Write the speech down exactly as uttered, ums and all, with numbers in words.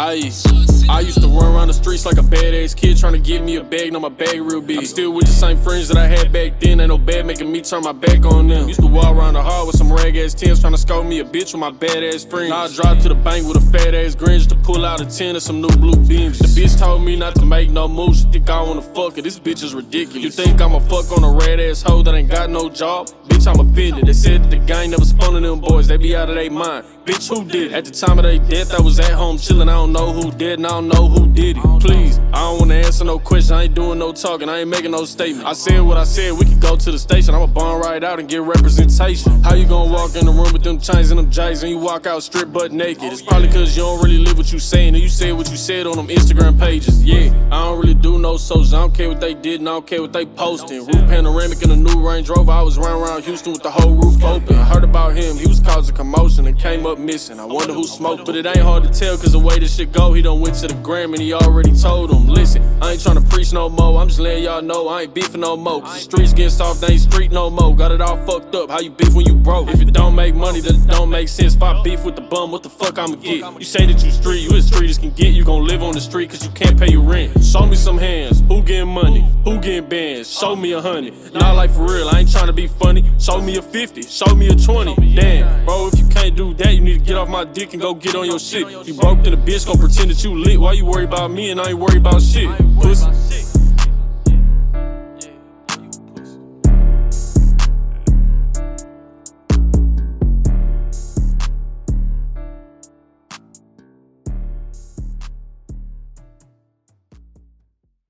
Aye. I used to run around the streets like a badass kid trying to get me a bag, know my bag real big. I'm still with the same friends that I had back then, ain't no bad making me turn my back on them. Used to walk around the hall with some rag ass tens trying to scope me a bitch with my badass friends. Now I drive to the bank with a fat ass grin just to pull out a ten or some new blue beams. The bitch told me not to make no moves, she think I wanna fuck her, this bitch is ridiculous. You think I'ma fuck on a red ass hoe that ain't got no job? Bitch, I'm offended. They said that the gang never spun on them boys, they be out of their mind. Bitch, who did it? At the time of their death, I was at home chillin', I don't know who did and I don't know who did it. Please, I don't wanna answer no question, I ain't doing no talking, I ain't making no statement. I said what I said, we could go to the station, I'ma bond right out and get representation. How you gonna walk in the room with them chains and them J's and you walk out strip butt naked? It's probably cause you don't really live what you saying, and you said what you said on them Instagram pages. Yeah, I don't really do no socials, I don't care what they did and I don't care what they posting. Roof panoramic in a new Range Rover, I was running around Houston with the whole roof open. I heard about him, he was causing commotion and came up missing. I wonder who smoked, but it ain't hard to tell cause the way this shit go, he done went to the gram and he already told him. Listen, I ain't tryna preach no more, I'm just letting y'all know I ain't beefing no more. Cause the streets getting soft, they ain't street no more. Got it all fucked up, how you beef when you broke? If it don't make money, then it don't make sense. If I beef with the bum, what the fuck I'ma get? You say that you street, you as street as can get. You gon' live on the street cause you can't pay your rent. Show me some hands, who getting money? Who getting bands? Show me a hundred. Not like for real, I ain't tryna be funny. Show me a fifty, show me a twenty. Damn, bro, if you can't do that, you need to get off my dick and go get on your shit. You broke, then the bitch gon' pretend that you lit. Why you worry about me and I ain't worry about shit? Pussy.